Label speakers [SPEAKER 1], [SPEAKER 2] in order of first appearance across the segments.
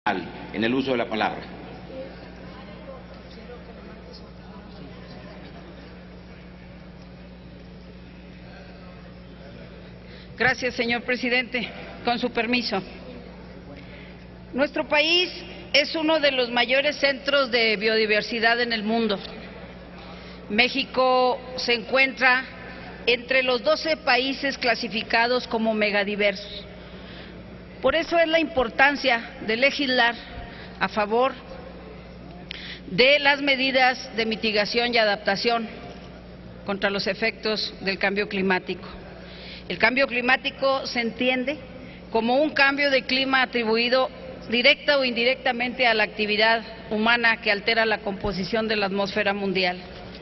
[SPEAKER 1] en el uso de la palabra.
[SPEAKER 2] Gracias, señor presidente. Con su permiso. Nuestro país es uno de los mayores centros de biodiversidad en el mundo. México se encuentra entre los 12 países clasificados como megadiversos. Por eso es la importancia de legislar a favor de las medidas de mitigación y adaptación contra los efectos del cambio climático. El cambio climático se entiende como un cambio de clima atribuido directa o indirectamente a la actividad humana que altera la composición de la atmósfera mundial.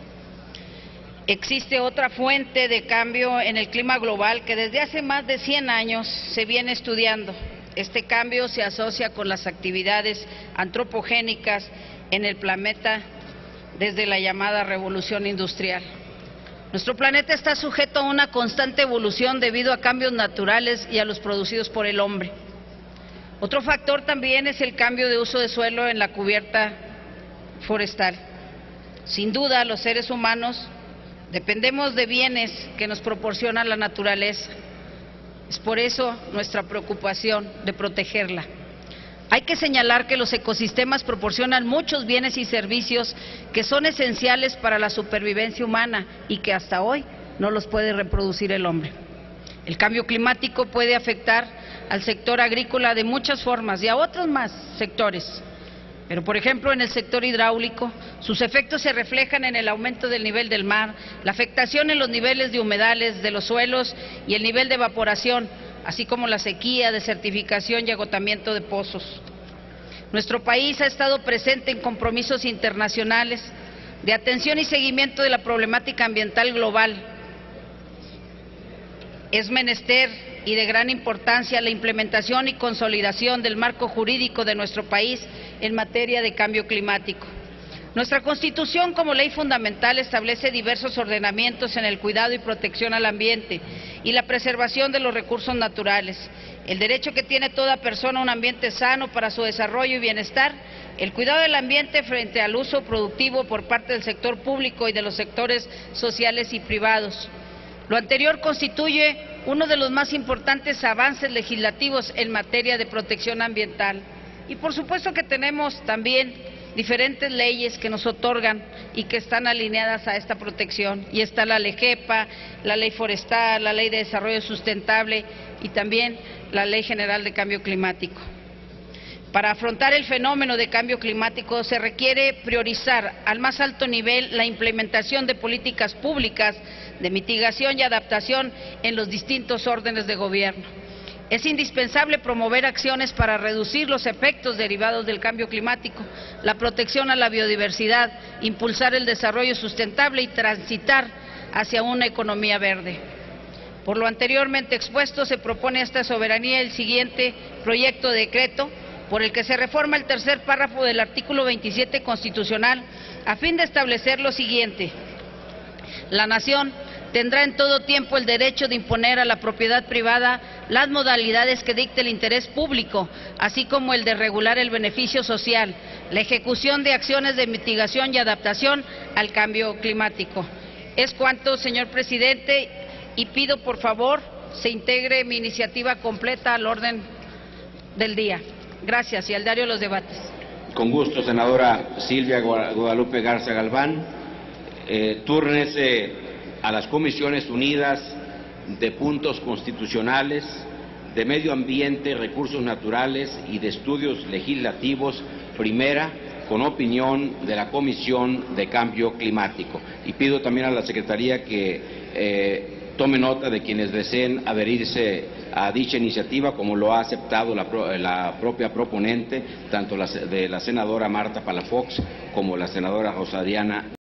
[SPEAKER 2] Existe otra fuente de cambio en el clima global que desde hace más de 100 años se viene estudiando. Este cambio se asocia con las actividades antropogénicas en el planeta desde la llamada revolución industrial. Nuestro planeta está sujeto a una constante evolución debido a cambios naturales y a los producidos por el hombre. Otro factor también es el cambio de uso de suelo en la cubierta forestal. Sin duda, los seres humanos dependemos de bienes que nos proporciona la naturaleza. Es por eso nuestra preocupación de protegerla. Hay que señalar que los ecosistemas proporcionan muchos bienes y servicios que son esenciales para la supervivencia humana y que hasta hoy no los puede reproducir el hombre. El cambio climático puede afectar al sector agrícola de muchas formas y a otros más sectores. Pero, por ejemplo, en el sector hidráulico, sus efectos se reflejan en el aumento del nivel del mar, la afectación en los niveles de humedales de los suelos y el nivel de evaporación, así como la sequía, desertificación y agotamiento de pozos. Nuestro país ha estado presente en compromisos internacionales de atención y seguimiento de la problemática ambiental global. Es menester y de gran importancia la implementación y consolidación del marco jurídico de nuestro país en materia de cambio climático. Nuestra Constitución, como ley fundamental, establece diversos ordenamientos en el cuidado y protección al ambiente y la preservación de los recursos naturales, el derecho que tiene toda persona a un ambiente sano para su desarrollo y bienestar, el cuidado del ambiente frente al uso productivo por parte del sector público y de los sectores sociales y privados. Lo anterior constituye uno de los más importantes avances legislativos en materia de protección ambiental. Y por supuesto que tenemos también diferentes leyes que nos otorgan y que están alineadas a esta protección. Y está la LEGEPA, la Ley Forestal, la Ley de Desarrollo Sustentable y también la Ley General de Cambio Climático. Para afrontar el fenómeno de cambio climático se requiere priorizar al más alto nivel la implementación de políticas públicas de mitigación y adaptación en los distintos órdenes de gobierno. Es indispensable promover acciones para reducir los efectos derivados del cambio climático, la protección a la biodiversidad, impulsar el desarrollo sustentable y transitar hacia una economía verde. Por lo anteriormente expuesto, se propone a esta soberanía el siguiente proyecto de decreto, por el que se reforma el tercer párrafo del artículo 27 constitucional, a fin de establecer lo siguiente: la nación tendrá en todo tiempo el derecho de imponer a la propiedad privada las modalidades que dicte el interés público, así como el de regular el beneficio social, la ejecución de acciones de mitigación y adaptación al cambio climático. Es cuanto, señor presidente, y pido por favor se integre mi iniciativa completa al orden del día. Gracias, y al diario Los Debates.
[SPEAKER 1] Con gusto, senadora Silvia Guadalupe Garza Galván. Túrnese a las Comisiones Unidas de Puntos Constitucionales, de Medio Ambiente, Recursos Naturales y de Estudios Legislativos, primera, con opinión de la Comisión de Cambio Climático. Y pido también a la Secretaría que tome nota de quienes deseen adherirse a dicha iniciativa, como lo ha aceptado la propia proponente, tanto de la senadora Marta Palafox como la senadora Rosa Diana